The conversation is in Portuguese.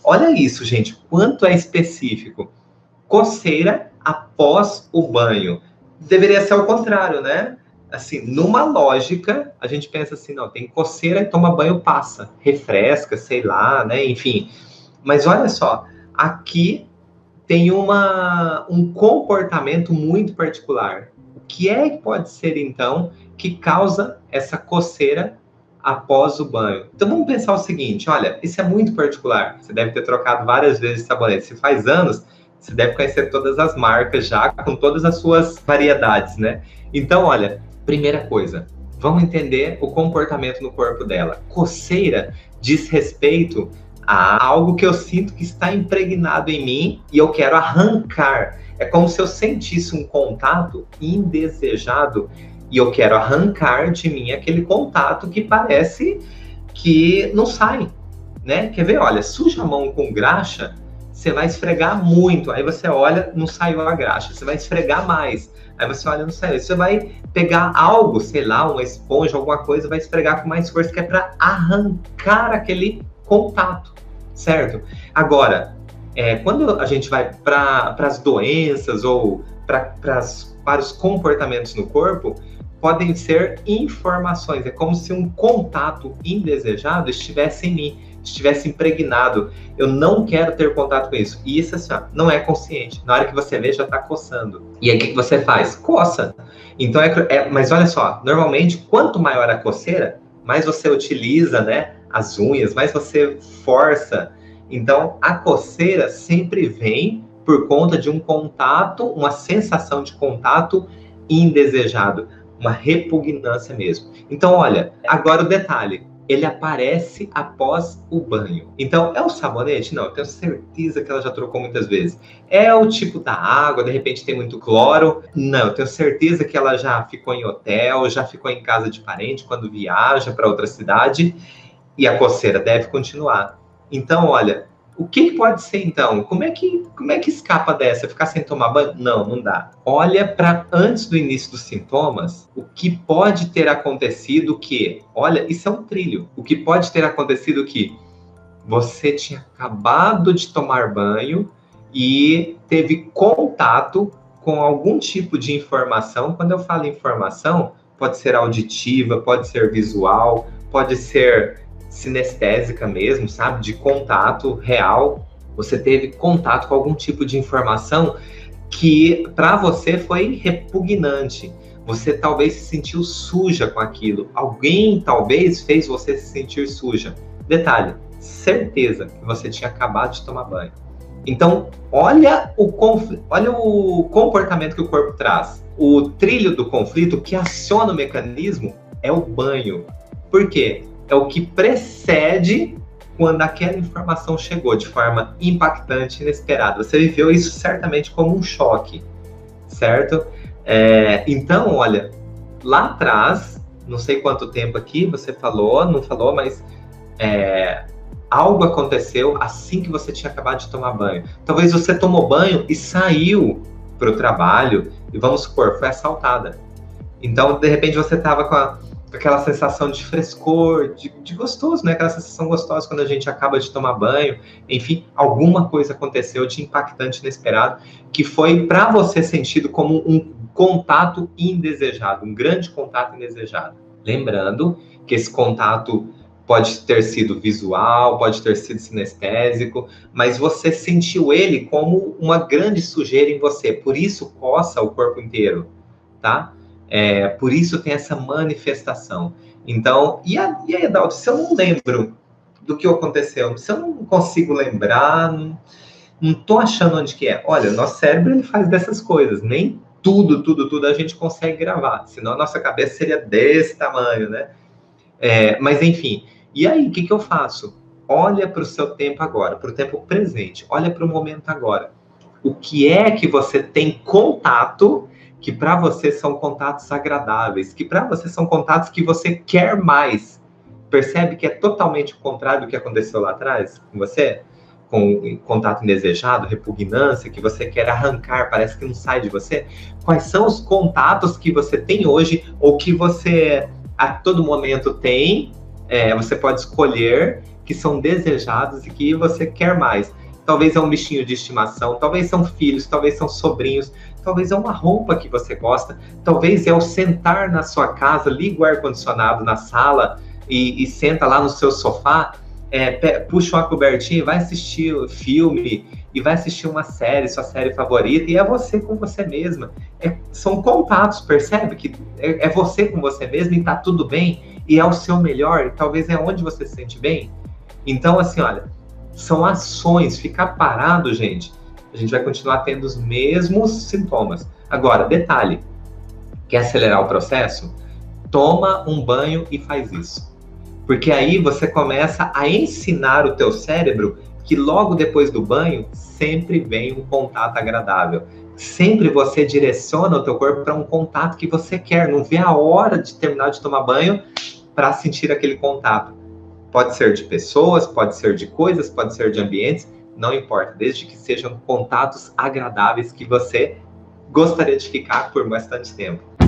olha isso, gente, quanto é específico. Coceira após o banho. Deveria ser ao contrário, né? Assim, numa lógica, a gente pensa assim, não, tem coceira e toma banho, passa, refresca, sei lá, né? Enfim. Mas olha só, aqui tem um comportamento muito particular. O que é que pode ser, então, que causa essa coceira após o banho? Então vamos pensar o seguinte, olha, isso é muito particular. Você deve ter trocado várias vezes de sabonete. Se faz anos, você deve conhecer todas as marcas já, com todas as suas variedades, né? Então, olha, primeira coisa, vamos entender o comportamento no corpo dela. Coceira diz respeito a algo que eu sinto que está impregnado em mim e eu quero arrancar. É como se eu sentisse um contato indesejado e eu quero arrancar de mim aquele contato que parece que não sai, né? Quer ver? Olha, suja a mão com graxa, você vai esfregar muito. Aí você olha, não saiu a graxa. Você vai esfregar mais. Aí você olha, não saiu. Você vai pegar algo, sei lá, uma esponja, alguma coisa, vai esfregar com mais força, que é para arrancar aquele contato, certo? Agora, quando a gente vai para as doenças ou para os comportamentos no corpo, podem ser informações. É como se um contato indesejado estivesse em mim, estivesse impregnado. Eu não quero ter contato com isso. E isso, assim, ó, não é consciente. Na hora que você vê, já está coçando. E aí, o que você faz? Coça. Então, mas olha só, normalmente, quanto maior a coceira, mais você utiliza, né, as unhas, mais você força. Então, a coceira sempre vem por conta de um contato, uma sensação de contato indesejado, uma repugnância mesmo. Então, olha, agora o detalhe. Ele aparece após o banho. Então, é o sabonete? Não, eu tenho certeza que ela já trocou muitas vezes. É o tipo da água, de repente tem muito cloro? Não, eu tenho certeza que ela já ficou em hotel, já ficou em casa de parente quando viaja para outra cidade e a coceira deve continuar. Então, olha, o que pode ser então? Como é que escapa dessa? Ficar sem tomar banho? Não, não dá. Olha para antes do início dos sintomas, o que pode ter acontecido que, olha, isso é um trilho. O que pode ter acontecido que você tinha acabado de tomar banho e teve contato com algum tipo de informação. Quando eu falo informação, pode ser auditiva, pode ser visual, pode ser sinestésica mesmo, sabe? De contato real. Você teve contato com algum tipo de informação que para você foi repugnante. Você talvez se sentiu suja com aquilo. Alguém talvez fez você se sentir suja. Detalhe, certeza que você tinha acabado de tomar banho. Então, olha o comportamento que o corpo traz. O trilho do conflito que aciona o mecanismo é o banho. Por quê? É o que precede quando aquela informação chegou de forma impactante, inesperada. Você viveu isso certamente como um choque, certo? Então, olha, lá atrás, não sei quanto tempo aqui você falou, não falou, mas algo aconteceu assim que você tinha acabado de tomar banho. Talvez você tomou banho e saiu para o trabalho e, vamos supor, foi assaltada. Então, de repente, você estava com aquela sensação de frescor, de gostoso, né? Aquela sensação gostosa quando a gente acaba de tomar banho. Enfim, alguma coisa aconteceu de impactante, inesperado, que foi para você sentido como um contato indesejado, um grande contato indesejado. Lembrando que esse contato pode ter sido visual, pode ter sido sinestésico, mas você sentiu ele como uma grande sujeira em você, por isso coça o corpo inteiro, tá? Por isso tem essa manifestação. Então, e aí, Adalto, se eu não lembro do que aconteceu, se eu não consigo lembrar, não tô achando onde que é. Olha, nosso cérebro ele faz dessas coisas, nem tudo a gente consegue gravar, senão a nossa cabeça seria desse tamanho, né? Mas enfim, e aí, o que eu faço? Olha para o seu tempo agora, para o tempo presente, olha para o momento agora. O que é que você tem contato que para você são contatos agradáveis, que para você são contatos que você quer mais? Percebe que é totalmente o contrário do que aconteceu lá atrás com você? Com contato indesejado, repugnância, que você quer arrancar, parece que não sai de você? Quais são os contatos que você tem hoje ou que você a todo momento tem? Você pode escolher que são desejados e que você quer mais. Talvez é um bichinho de estimação, talvez são filhos, talvez são sobrinhos, talvez é uma roupa que você gosta, talvez é o sentar na sua casa, liga o ar-condicionado na sala e senta lá no seu sofá, puxa uma cobertinha e vai assistir o filme, e vai assistir uma série, sua série favorita, e é você com você mesma. São contatos, percebe? Que é você com você mesma e tá tudo bem, e é o seu melhor, e talvez é onde você se sente bem. Então, assim, olha, são ações. Ficar parado, gente, a gente vai continuar tendo os mesmos sintomas. Agora, detalhe, quer acelerar o processo? Toma um banho e faz isso. Porque aí você começa a ensinar o teu cérebro que logo depois do banho sempre vem um contato agradável. Sempre você direciona o teu corpo para um contato que você quer. Não vê a hora de terminar de tomar banho para sentir aquele contato. Pode ser de pessoas, pode ser de coisas, pode ser de ambientes, não importa, desde que sejam contatos agradáveis que você gostaria de ficar por bastante tempo.